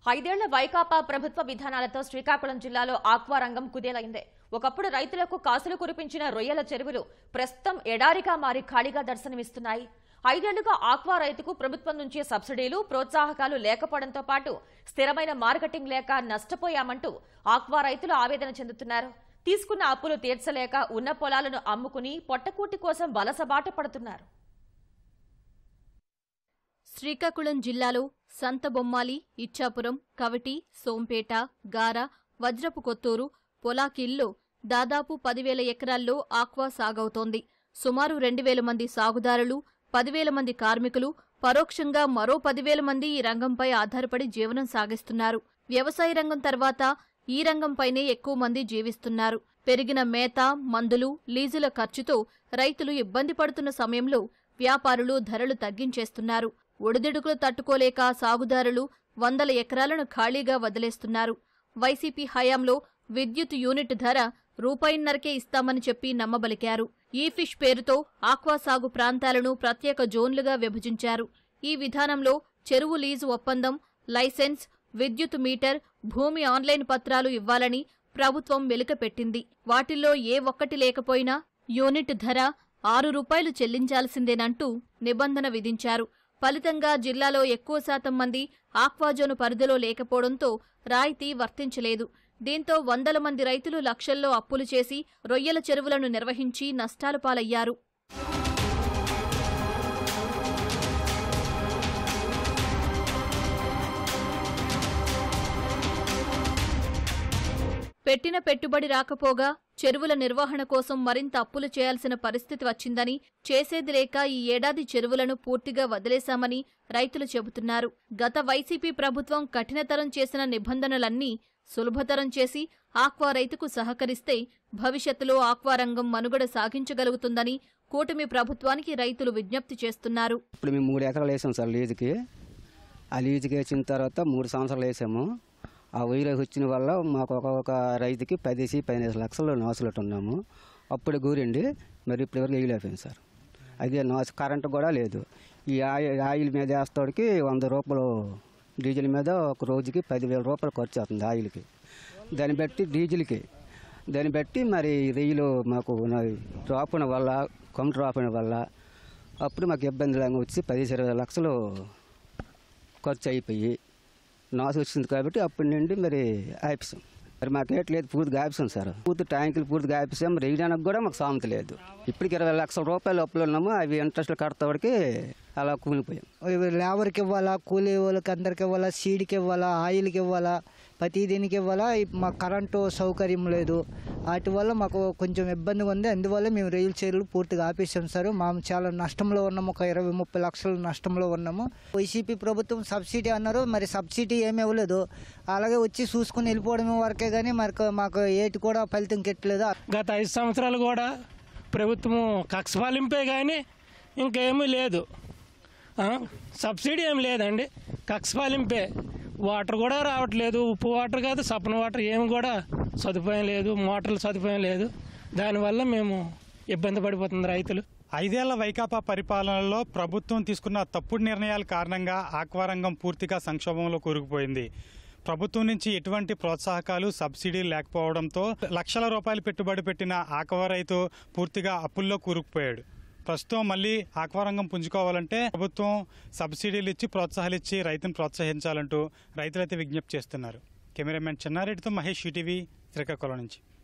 ఐదేళ్ల వైకాపా ప్రభుత్వ విధానాలతో శ్రీకాకుళం జిల్లాలో ఆక్వా రంగం కుదేలైంది. ఒకప్పుడు రైతులకు కాసులు కురిపించిన రొయ్యల చెరువులు ప్రస్తుతం ఎడారిగా మారి ఖాళీగా దర్శనమిస్తున్నాయి. ఐదేళ్లుగా ఆక్వా రైతుకు ప్రభుత్వం నుంచి సబ్సిడీలు, ప్రోత్సాహకాలు లేకపోవడంతో పాటు స్థిరమైన మార్కెటింగ్ లేక నష్టపోయామంటూ ఆక్వా రైతులు ఆవేదన చెందుతున్నారు. తీసుకున్న అప్పులు తీర్చలేక ఉన్న పొలాలను అమ్ముకుని పొట్టకూటి కోసం వలసబాట పడుతున్నారు. శ్రీకాకుళం జిల్లాలో సంతబొమ్మాలి, ఇచ్చాపురం, కవిటి, సోంపేట, గార, వజ్రపు కొత్తూరు, పొలాకిల్లో దాదాపు 10,000 ఎకరాల్లో ఆక్వా సాగవుతోంది. సుమారు 2,000 మంది సాగుదారులు, 10,000 మంది కార్మికులు, పరోక్షంగా మరో 10,000 మంది ఈ రంగంపై ఆధారపడి జీవనం సాగిస్తున్నారు. వ్యవసాయ రంగం తర్వాత ఈ రంగంపైనే ఎక్కువ మంది జీవిస్తున్నారు. పెరిగిన మేత, మందులు, లీజుల ఖర్చుతో రైతులు ఇబ్బంది పడుతున్న సమయంలో వ్యాపారులు ధరలు తగ్గించేస్తున్నారు. ఒడిదుడుకులు తట్టుకోలేక సాగుదారులు 100 ఎకరాలను ఖాళీగా వదిలేస్తున్నారు. వైసీపీ హయాంలో విద్యుత్ యూనిట్ ధర రూపాయిన్నరకే ఇస్తామని చెప్పి నమ్మబలికారు. ఈ ఫిష్ పేరుతో ఆక్వా సాగు ప్రాంతాలను ప్రత్యేక జోన్లుగా విభజించారు. ఈ విధానంలో చెరువు లీజు ఒప్పందం, లైసెన్స్, విద్యుత్ మీటర్, భూమి ఆన్లైన్ పత్రాలు ఇవ్వాలని ప్రభుత్వం వెలుకపెట్టింది. వాటిల్లో ఏ ఒక్కటి లేకపోయినా యూనిట్ ధర 6 రూపాయలు చెల్లించాల్సిందేనంటూ నిబంధన విధించారు. ఫలితంగా జిల్లాలో ఎక్కువ శాతం మంది ఆక్వాజోను పరిధిలో లేకపోవడంతో రాయితీ వర్తించలేదు. దీంతో 100 మంది రైతులు లక్షల్లో అప్పులు చేసి రొయ్యల చెరువులను నిర్వహించి నష్టాల పాలయ్యారు. పెట్టిన పెట్టుబడి రాకపోగా చెరువుల నిర్వహణ కోసం మరింత అప్పులు చేయాల్సిన పరిస్థితి వచ్చిందని, చేసేది లేక ఈ ఏడాది చెరువులను పూర్తిగా వదిలేశామని రైతులు చెబుతున్నారు. గత వైసీపీ ప్రభుత్వం కఠినతరం చేసిన నిబంధనలన్నీ సులభతరం చేసి ఆక్వా రైతుకు సహకరిస్తే భవిష్యత్తులో ఆక్వా రంగం మనుగడ సాగించగలుగుతుందని కూటమి ప్రభుత్వానికి రైతులు విజ్ఞప్తి చేస్తున్నారు. ఇప్పుడు మేము 3 ఎకరాలు వేసాం సార్ లీజుకి. ఆ లీజుకి వేసిన తర్వాత 3 సంవత్సరాలు వేసాము. ఆ వైరస్ వచ్చిన వల్ల మాకు ఒక రైతుకి 10-15 లక్షలు నాసులట్టు ఉన్నాము. అప్పుడు గూరండి, మరి ఇప్పటివరకు వేయలేకపోయింది సార్. అదే నాసు కరెంటు కూడా లేదు. ఈ ఆయిల్ మీద వేస్తాడికి 100 రూపాయలు, డీజిల్ మీద ఒక రోజుకి 10,000 రూపాయలు ఖర్చు అవుతుంది ఆయిల్కి. దాన్ని బట్టి డీజిల్కి, దాన్ని బట్టి మరి రైలు మాకు రాపణ వల్ల, కౌంటర్ రాపణ వల్ల అప్పుడు మాకు ఇబ్బంది లేక వచ్చి 10-20 లక్షలు ఖర్చు అయిపోయి నాసు వచ్చింది. కాబట్టి అప్పటి నుండి మరి ఆపిస్తాం. మరి మాకు రేట్ లేదు, పూర్తిగా ఆపిస్తాం సార్. పూర్తి ట్యాంకులు పూర్తిగా ఆపిస్తాం. రేయడానికి కూడా మాకు సామెత లేదు. ఇప్పటికి 20 లక్షల రూపాయలు అప్పులు ఉన్నాము. అవి ఇంట్రెస్ట్లు కడతాడికి అలా కూలిపోయాం. లేబర్కి ఇవ్వాలా, కూలీ వాళ్ళకి అందరికి ఇవ్వాలా, సీడ్కి ఇవ్వాలా, ఆయిల్కి ఇవ్వాలా, ప్రతి దీనికి ఇవ్వాలా. మాకు కరెంటు సౌకర్యం లేదు. వాటి వల్ల మాకు కొంచెం ఇబ్బందిగా ఉంది. అందువల్ల మేము రైలు చర్యలు పూర్తిగా ఆపేసాం సార్. మేము చాలా నష్టంలో ఉన్నాము. ఒక 20-30 లక్షల నష్టంలో ఉన్నాము. వైసీపీ ప్రభుత్వం సబ్సిడీ అన్నారు, మరి సబ్సిడీ ఏమీ ఇవ్వలేదు. అలాగే వచ్చి చూసుకుని వెళ్ళిపోవడం వరకే కానీ మరి మాకు ఏటి కూడా ఫలితం కెట్టలేదు. గత 5 సంవత్సరాలు కూడా ప్రభుత్వం కక్ష పాలింపే కానీ ఇంకేమీ లేదు. సబ్సిడీ ఏమి లేదండి, కక్ష పాలింపే. వాటర్ కూడా రావట్లేదు. ఉప్పు వాటర్ కాదు, సపన వాటర్ ఏమి కూడా సదుపాయం లేదు. మోటార్లు సదుపాయం లేదు. దానివల్ల మేము ఇబ్బంది పడిపోతుంది రైతులు. 5 ఏళ్ల వైకాపా పరిపాలనలో ప్రభుత్వం తీసుకున్న తప్పుడు నిర్ణయాల కారణంగా ఆక్వా రంగం పూర్తిగా సంక్షోభంలో కూరుకుపోయింది. ప్రభుత్వం నుంచి ఎటువంటి ప్రోత్సాహకాలు, సబ్సిడీలు లేకపోవడంతో లక్షల రూపాయలు పెట్టుబడి పెట్టిన ఆక్వా రైతు పూర్తిగా అప్పుల్లో కూరుకుపోయాడు. ప్రస్తుతం మళ్ళీ ఆక్వా రంగం పుంజుకోవాలంటే ప్రభుత్వం సబ్సిడీలు ఇచ్చి, ప్రోత్సాహాలు ఇచ్చి రైతును ప్రోత్సహించాలంటూ రైతులైతే విజ్ఞప్తి చేస్తున్నారు. కెమెరామెన్ చెన్నారెడ్డితో మహేష్, ఈటీవీ, శ్రీకాకుళం నుంచి.